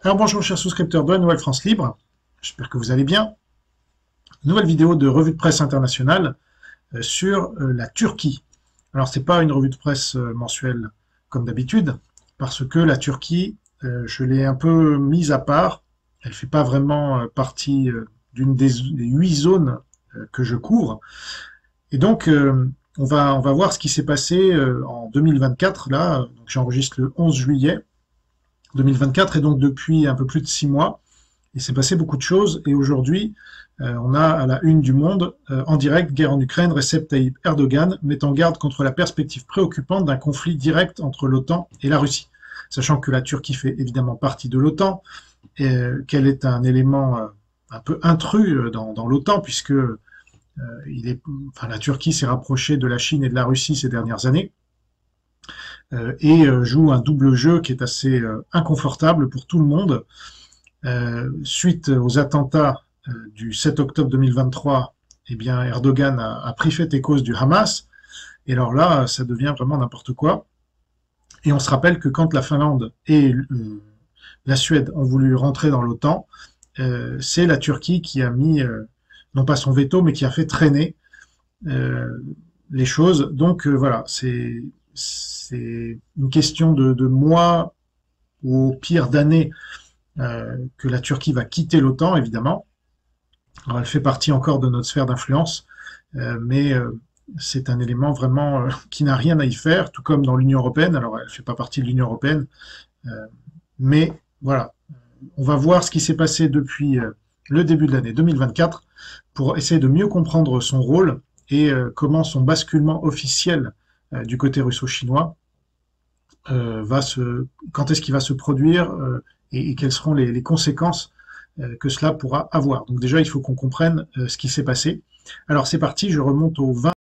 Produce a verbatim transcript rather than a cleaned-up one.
Alors bonjour chers souscripteurs de la Nouvelle France Libre, j'espère que vous allez bien. Nouvelle vidéo de revue de presse internationale euh, sur euh, la Turquie. Alors c'est pas une revue de presse euh, mensuelle comme d'habitude, parce que la Turquie, euh, je l'ai un peu mise à part, elle fait pas vraiment euh, partie euh, d'une des, des huit zones euh, que je couvre. Et donc euh, on va, on va voir ce qui s'est passé euh, en deux mille vingt-quatre, là, donc j'enregistre le onze juillet deux mille vingt-quatre, et donc depuis un peu plus de six mois, il s'est passé beaucoup de choses, et aujourd'hui, euh, on a à la une du Monde, euh, en direct, guerre en Ukraine, Recep Tayyip Erdogan met en garde contre la perspective préoccupante d'un conflit direct entre l'OTAN et la Russie. Sachant que la Turquie fait évidemment partie de l'OTAN, et euh, qu'elle est un élément euh, un peu intrus dans, dans l'OTAN, puisque euh, il est, enfin, la Turquie s'est rapprochée de la Chine et de la Russie ces dernières années, euh, et euh, joue un double jeu qui est assez euh, inconfortable pour tout le monde. Euh, suite aux attentats euh, du sept octobre deux mille vingt-trois, eh bien, Erdogan a, a pris fait et cause du Hamas, et alors là, ça devient vraiment n'importe quoi. Et on se rappelle que quand la Finlande et euh, la Suède ont voulu rentrer dans l'OTAN, euh, c'est la Turquie qui a mis, euh, non pas son veto, mais qui a fait traîner euh, les choses. Donc euh, voilà, c'est c'est une question de, de mois, ou au pire d'années, euh, que la Turquie va quitter l'OTAN, évidemment. Alors, elle fait partie encore de notre sphère d'influence, euh, mais euh, c'est un élément vraiment euh, qui n'a rien à y faire, tout comme dans l'Union européenne. Alors, elle ne fait pas partie de l'Union européenne, euh, mais voilà. On va voir ce qui s'est passé depuis euh, le début de l'année deux mille vingt-quatre pour essayer de mieux comprendre son rôle et euh, comment son basculement officiel euh, du côté russo-chinois euh, va se, quand est-ce qu'il va se produire euh, et, et quelles seront les, les conséquences euh, que cela pourra avoir. Donc déjà, il faut qu'on comprenne euh, ce qui s'est passé. Alors c'est parti, je remonte au vingt